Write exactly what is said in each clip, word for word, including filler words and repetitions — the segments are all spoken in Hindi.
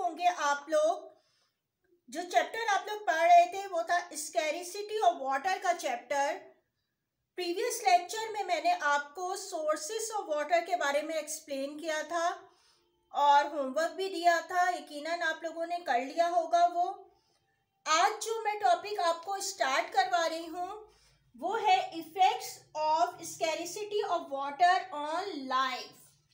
होंगे आप लोग, जो चैप्टर आप लोग पढ़ रहे थे वो था स्कैरिसिटी ऑफ वाटर का चैप्टर। प्रीवियस लेक्चर में मैंने आपको सोर्सेस ऑफ वाटर के बारे में एक्सप्लेन किया था और होमवर्क भी दिया था, यकीनन आप लोगों ने कर लिया होगा वो। आज जो मैं टॉपिक आपको स्टार्ट करवा रही हूँ वो है effects of scarcity of water on life.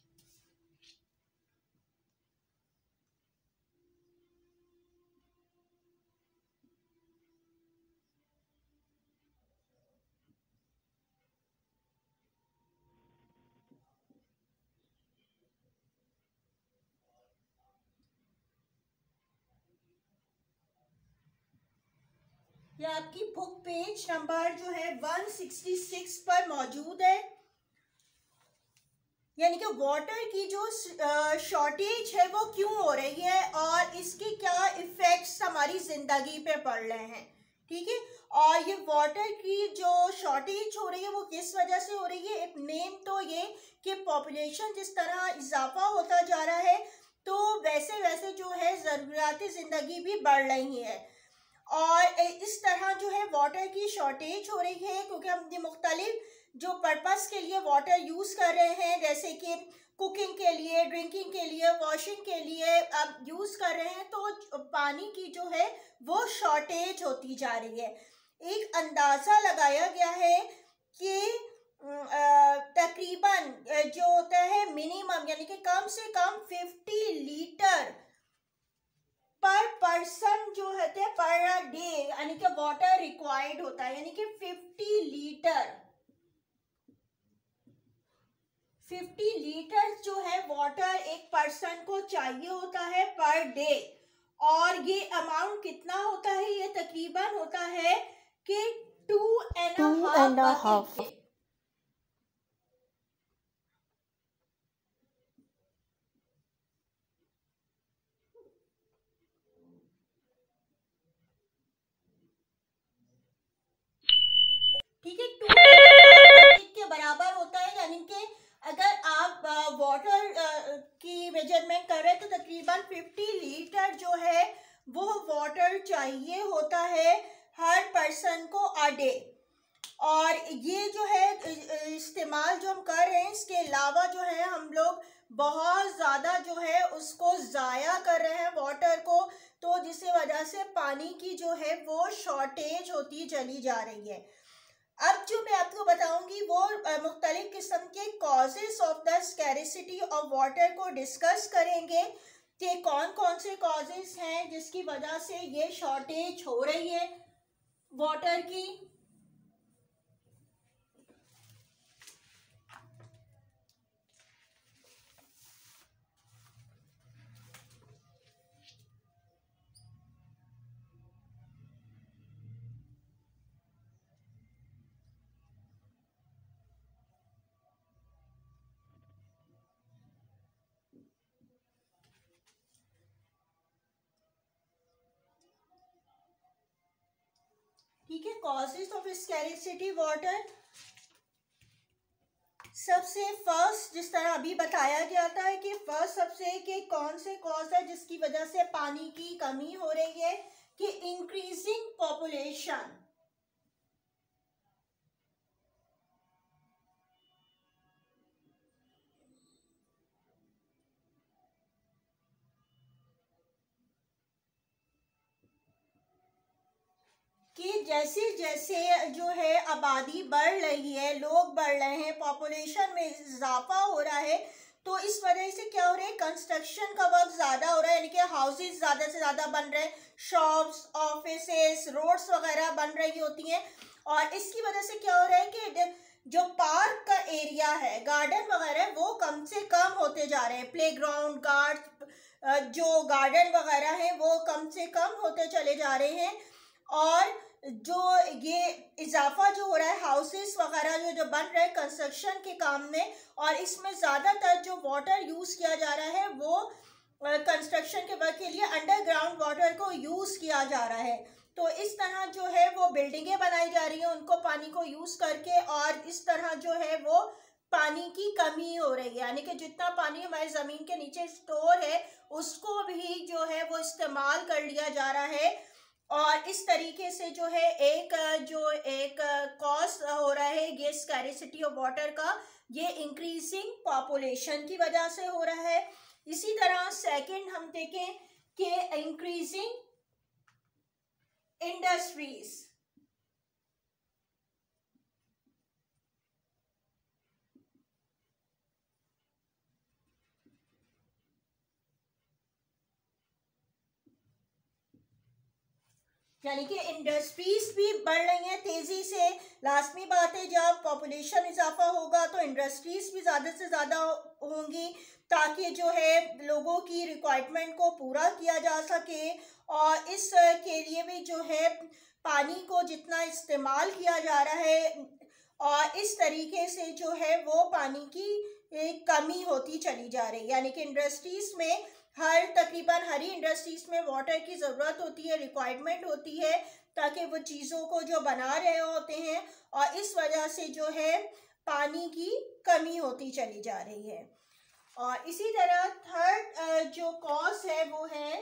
ये आपकी बुक पेज नंबर जो है एक सौ छियासठ पर मौजूद है। यानी कि वाटर की जो शॉर्टेज है वो क्यों हो रही है और इसके क्या इफेक्ट्स हमारी जिंदगी पे पड़ रहे हैं, ठीक है। और ये वाटर की जो शॉर्टेज हो रही है वो किस वजह से हो रही है। एक मेन तो ये कि पॉपुलेशन जिस तरह इजाफा होता जा रहा है तो वैसे वैसे जो है ज़रूरियात ज़िंदगी भी बढ़ रही है और इस तरह जो है वाटर की शॉर्टेज हो रही है क्योंकि हम मुख्तलिफ जो पर्पस के लिए वाटर यूज़ कर रहे हैं, जैसे कि कुकिंग के लिए, ड्रिंकिंग के लिए, वॉशिंग के लिए अब यूज़ कर रहे हैं, तो पानी की जो है वो शॉर्टेज होती जा रही है। एक अंदाज़ा लगाया गया है कि तकरीबन जो होता है मिनिमम यानी कि कम से कम पचास लीटर पर पर्सन जो है पर डे यानी कि वाटर रिक्वायर्ड होता है, यानी कि पचास लीटर पचास लीटर जो है वाटर एक पर्सन को चाहिए होता है पर डे। और ये अमाउंट कितना होता है, ये तकरीबन होता है कि टू एंड हाफ। ठीक है, टू के बराबर होता है। यानी कि अगर आप वाटर की मेजरमेंट कर रहे हैं तो तकरीबन पचास लीटर जो है वो वाटर चाहिए होता है हर पर्सन को अ डे। और ये जो है इस्तेमाल जो हम कर रहे हैं इसके अलावा जो है हम लोग बहुत ज़्यादा जो है उसको ज़ाया कर रहे हैं वाटर को, तो जिसकी वजह से पानी की जो है वो शॉर्टेज होती चली जा रही है। अब जो मैं आपको बताऊंगी वो मुख्तलिफ किस्म के causes of the scarcity of water को डिस्कस करेंगे कि कौन कौन से कॉजेस हैं जिसकी वजह से ये शॉर्टेज हो रही है वाटर की। ठीक है, कॉजेस ऑफ स्कैरिसिटी वाटर। सबसे फर्स्ट जिस तरह अभी बताया गया था कि फर्स्ट सबसे कि कौन से कॉज है जिसकी वजह से पानी की कमी हो रही है, कि इंक्रीजिंग पॉपुलेशन। कि जैसे जैसे जो है आबादी बढ़ रही है, लोग बढ़ रहे हैं, पॉपुलेशन में इजाफा हो रहा है, तो इस वजह से क्या हो रहा है, कंस्ट्रक्शन का वर्क ज़्यादा हो रहा है, यानी कि हाउसेस ज़्यादा से ज़्यादा बन रहे हैं, शॉप्स, ऑफिसेस, रोड्स वगैरह बन रही होती हैं। और इसकी वजह से क्या हो रहा है कि जो पार्क का एरिया है, गार्डन वगैरह, वो कम से कम होते जा रहे हैं। प्ले ग्राउंड, गार्ड जो गार्डन वगैरह हैं वो कम से कम होते चले जा रहे हैं। और जो ये इजाफा जो हो रहा है हाउसेस वगैरह जो जो बन रहे हैं कंस्ट्रक्शन के काम में, और इसमें ज़्यादातर जो वाटर यूज़ किया जा रहा है वो कंस्ट्रक्शन के वर्क के लिए अंडरग्राउंड वाटर को यूज़ किया जा रहा है। तो इस तरह जो है वो बिल्डिंगें बनाई जा रही हैं उनको पानी को यूज़ करके, और इस तरह जो है वो पानी की कमी हो रही है, यानी कि जितना पानी हमारे ज़मीन के नीचे स्टोर है उसको भी जो है वो इस्तेमाल कर लिया जा रहा है। और इस तरीके से जो है एक जो एक कॉज हो रहा है ये स्कैरिसिटी ऑफ वाटर का, ये इंक्रीजिंग पॉपुलेशन की वजह से हो रहा है। इसी तरह सेकंड हम देखें कि इंक्रीजिंग इंडस्ट्रीज, यानी कि इंडस्ट्रीज भी बढ़ रही हैं तेजी से। लाजमी बात है जब पॉपुलेशन इजाफा होगा तो इंडस्ट्रीज भी ज़्यादा से ज़्यादा होंगी ताकि जो है लोगों की रिक्वायरमेंट को पूरा किया जा सके। और इस के लिए भी जो है पानी को जितना इस्तेमाल किया जा रहा है और इस तरीके से जो है वो पानी की कमी होती चली जा रही है। यानी कि इंडस्ट्रीज में हर तकरीबन हर ही इंडस्ट्रीज में वाटर की ज़रूरत होती है, रिक्वायरमेंट होती है ताकि वो चीज़ों को जो बना रहे होते हैं, और इस वजह से जो है पानी की कमी होती चली जा रही है। और इसी तरह थर्ड जो कॉज है वो है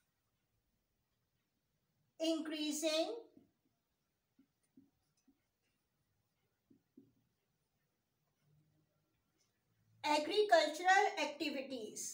इंक्रीजिंग एग्रीकल्चरल एक्टिविटीज।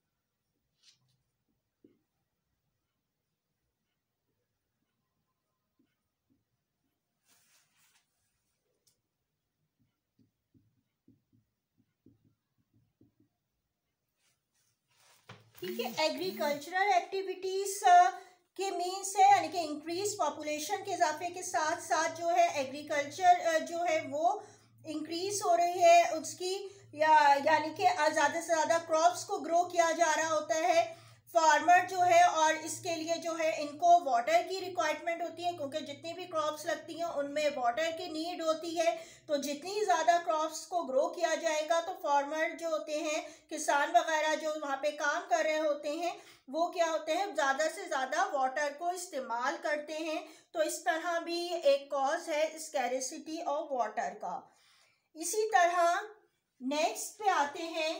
ठीक है, एग्रीकल्चरल एक्टिविटीज के मीन्स है यानी कि इंक्रीज पॉपुलेशन के इजाफे के साथ साथ जो है एग्रीकल्चर जो है वो इंक्रीज हो रही है उसकी, या यानी कि ज़्यादा से ज़्यादा क्रॉप्स को ग्रो किया जा रहा होता है फार्मर जो है। और इसके लिए जो है इनको वाटर की रिक्वायरमेंट होती है क्योंकि जितनी भी क्रॉप्स लगती हैं उनमें वाटर की नीड होती है। तो जितनी ज़्यादा क्रॉप्स को ग्रो किया जाएगा तो फार्मर जो होते हैं, किसान वगैरह जो वहाँ पे काम कर रहे होते हैं, वो क्या होते हैं ज़्यादा से ज़्यादा वाटर को इस्तेमाल करते हैं। तो इस तरह भी एक कॉज है स्कैरिसिटी ऑफ वाटर का। इसी तरह नेक्स्ट पे आते हैं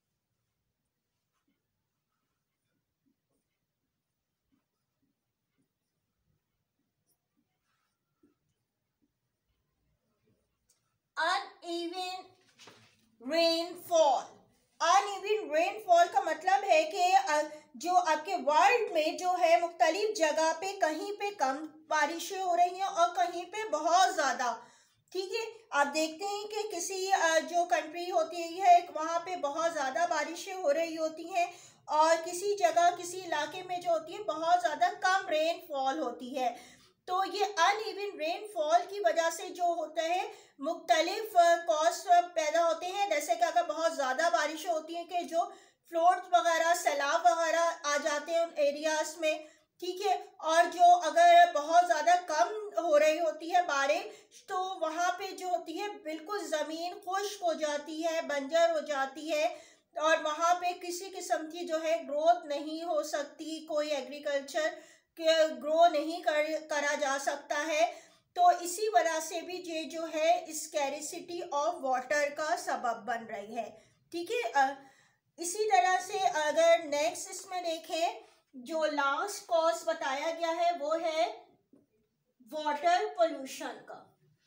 अनइवन रेनफॉल। अनइवन रेनफॉल का मतलब है कि जो आपके वर्ल्ड में जो है मुख्तलिफ जगह पे कहीं पे कम बारिशें हो रही हैं और कहीं पे बहुत ज़्यादा। ठीक है, आप देखते हैं कि किसी जो कंट्री होती है वहाँ पे बहुत ज़्यादा बारिशें हो रही होती हैं और किसी जगह किसी इलाके में जो होती है बहुत ज़्यादा कम रेनफॉल होती है। तो ये अनइवन रेनफॉल की वजह से जो होता है मुख्तलिफ कॉज पैदा होते हैं, जैसे कि अगर बहुत ज़्यादा बारिशें होती हैं कि जो फ्लड्स वगैरह, सैलाब वगैरह आ जाते हैं उन एरियाज़ में। ठीक है, और जो अगर बहुत ज़्यादा कम हो रही होती है बारिश तो वहाँ पे जो होती है बिल्कुल ज़मीन खुश्क हो जाती है, बंजर हो जाती है और वहाँ पे किसी किस्म की जो है ग्रोथ नहीं हो सकती, कोई एग्रीकल्चर के ग्रो नहीं कर करा जा सकता है। तो इसी वजह से भी ये जो है स्कैरिसिटी ऑफ वाटर का सबब बन रही है। ठीक है, इसी तरह से अगर नेक्स्ट इसमें देखें जो लास्ट कॉज बताया गया है वो है वाटर पोल्यूशन का।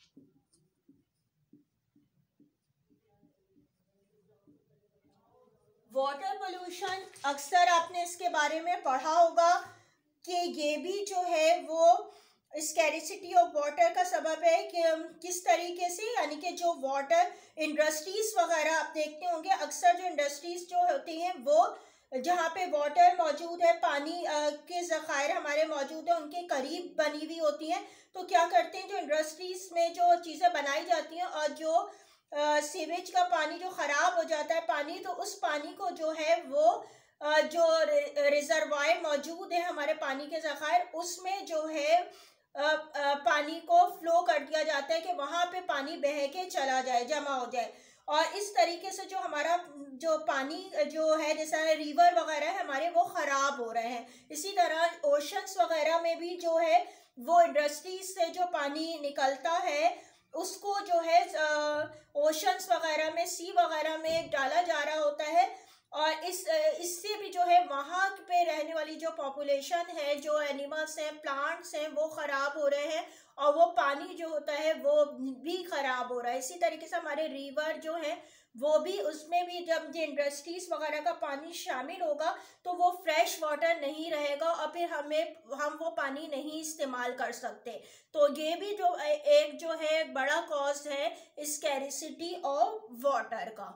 वाटर पोल्यूशन अक्सर आपने इसके बारे में पढ़ा होगा कि ये भी जो है वो स्कैरिसिटी ऑफ वाटर का सबब है कि किस तरीके से, यानी कि जो वाटर इंडस्ट्रीज वगैरह आप देखते होंगे अक्सर जो इंडस्ट्रीज जो होती हैं वो जहाँ पे वाटर मौजूद है, पानी के ज़खायर हमारे मौजूद है, उनके करीब बनी हुई होती हैं। तो क्या करते हैं जो इंडस्ट्रीज में जो चीज़ें बनाई जाती हैं और जो सीवेज का पानी जो ख़राब हो जाता है पानी, तो उस पानी को जो है वो जो रिजर्वायर मौजूद है हमारे पानी के ज़खायर उसमें जो है पानी को फ्लो कर दिया जाता है कि वहाँ पे पानी बह के चला जाए, जमा हो जाए। और इस तरीके से जो हमारा जो पानी जो है जैसा रिवर वगैरह है हमारे वो ख़राब हो रहे हैं। इसी तरह ओशंस वगैरह में भी जो है वो इंडस्ट्रीज से जो पानी निकलता है उसको जो है ओशंस वगैरह में, सी वगैरह में डाला जा रहा होता है, और इस इससे भी जो है वहाँ पे रहने वाली जो पॉपुलेशन है, जो एनिमल्स हैं, प्लांट्स हैं, वो ख़राब हो रहे हैं, और वो पानी जो होता है वो भी ख़राब हो रहा है। इसी तरीके से हमारे रिवर जो है वो भी, उसमें भी जब ये इंडस्ट्रीज़ वगैरह का पानी शामिल होगा तो वो फ्रेश वाटर नहीं रहेगा, और फिर हमें हम वो पानी नहीं इस्तेमाल कर सकते। तो ये भी जो एक जो है बड़ा कॉज है स्कैरिसिटी ऑफ वाटर का।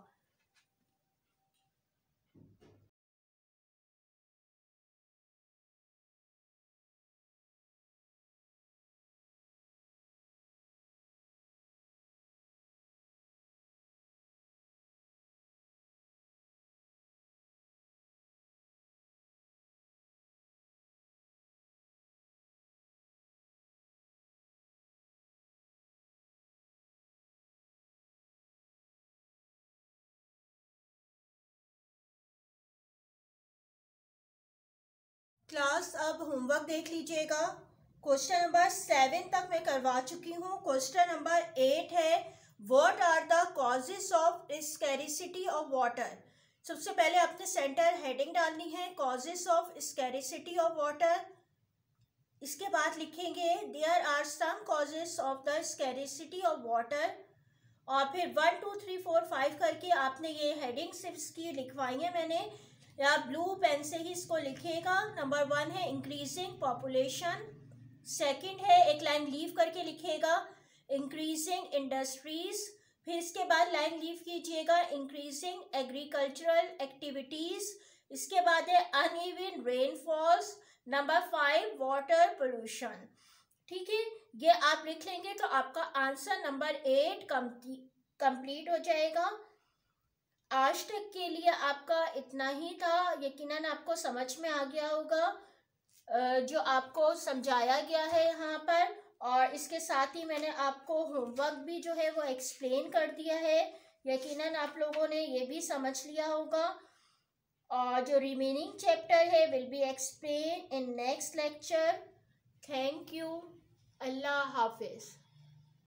क्लास अब होमवर्क देख लीजिएगा। क्वेश्चन नंबर सेवन तक मैं करवा चुकी हूँ। क्वेश्चन नंबर एट है, what are the causes of scarcity of water. सबसे पहले अपने सेंटर हेडिंग डालनी है, causes of scarcity of water. इसके बाद लिखेंगे there are some causes of the scarcity of water, और फिर one two three four five करके आपने ये हेडिंग सिर्फ इसकी लिखवाई है मैंने, या ब्लू पेन से ही इसको लिखिएगा। नंबर वन है इंक्रीजिंग पॉपुलेशन, सेकंड है एक लाइन लीव करके लिखिएगा इंक्रीजिंग इंडस्ट्रीज, फिर इसके बाद लाइन लीव कीजिएगा इंक्रीजिंग एग्रीकल्चरल एक्टिविटीज, इसके बाद है uneven rainfalls, number five water pollution. ठीक है, ये आप लिख लेंगे तो आपका आंसर नंबर एट कंप्लीट हो जाएगा। आज तक के लिए आपका इतना ही था, यकीनन आपको समझ में आ गया होगा जो आपको समझाया गया है यहाँ पर, और इसके साथ ही मैंने आपको होमवर्क भी जो है वो एक्सप्लेन कर दिया है। यकीनन आप लोगों ने ये भी समझ लिया होगा, और जो रिमेनिंग चैप्टर है will be explain in next lecture. Thank you. अल्लाह हाफिज़।